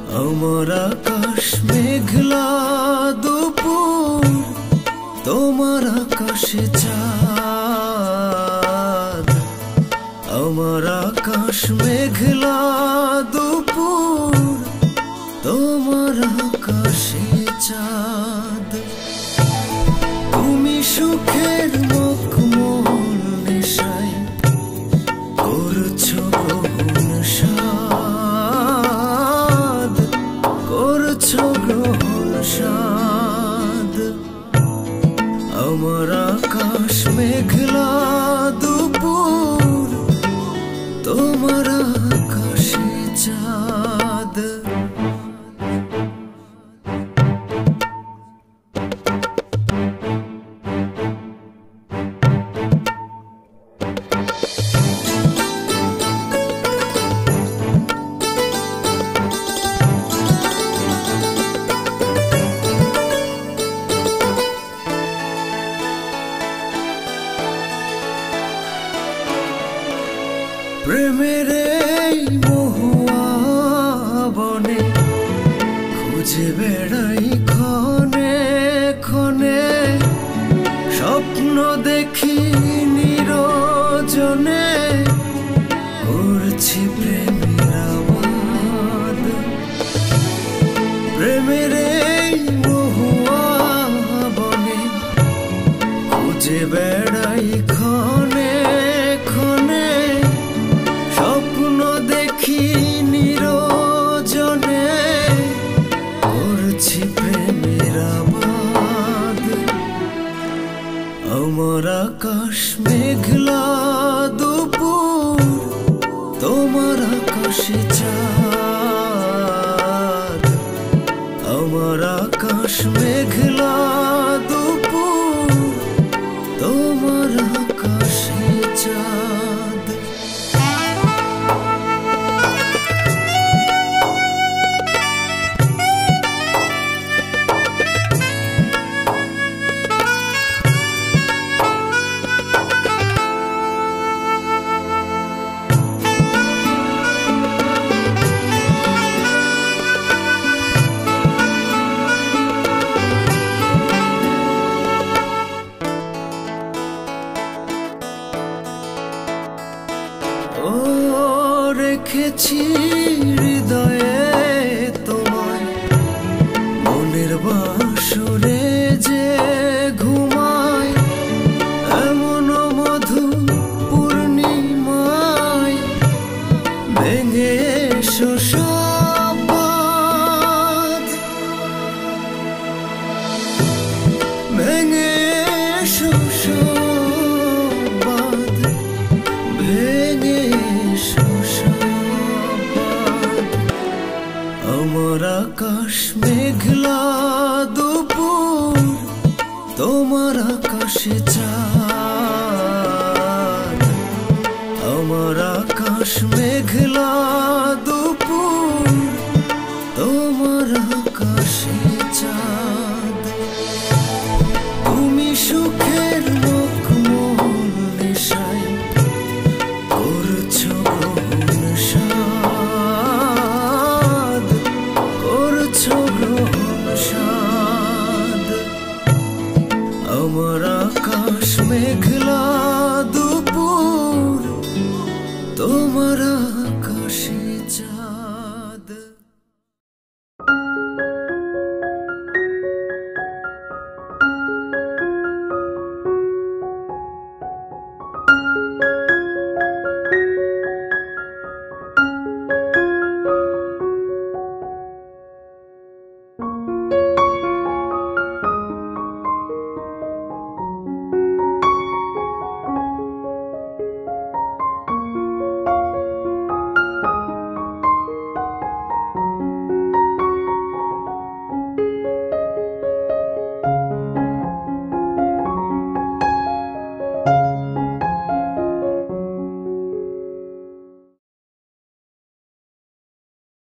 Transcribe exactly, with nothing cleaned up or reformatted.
আমার আকাশ মেঘলা দুপুর, তোমার আকাশে চাঁদ। আমার আকাশ মেঘলা দুপুর, তোমার আকাশে চাঁদ। তুমি সুখের মখমল নেশায় করছো গ্রহণ সাদ, করছো গ্রহণ সাদ। আমার আকাশ মেঘলা দুপুর, তোমার আকাশে চাঁদ। প্রেমের এই মহুয়া বনে খুঁজে বেড়াই ক্ষণে ক্ষণে, স্বপ্ন দেখি নিরজনে, করছি প্রেমের আবাদ। প্রেমের এই মহুয়া বনে খুঁজে বেড়াই ক্ষণে ক্ষণে, স্বপ্ন দেখি নিরজনে, করছি প্রেমের আবাদ। আমার আকাশ মেঘলা দুপুর, তোমার আকাশে চাঁদ। আমার আকাশ মেঘলা দুপুর, তোমার আকাশে চাঁদ। ও রেখেছি হৃদয়ে তোমায়, মনের বাসরে যে ঘুমায়, এমন মধু পূর্ণিমায় ভেঙে এসো সব বাঁধ, ভেঙে এসো সব বাঁধ, ভেঙে এসো সব বাঁধ। আমার আকাশ মেঘলা দুপুর, তোমার আকাশে চাঁদ। আমার আকাশ মেঘলা দুপুর, তোমার আকাশে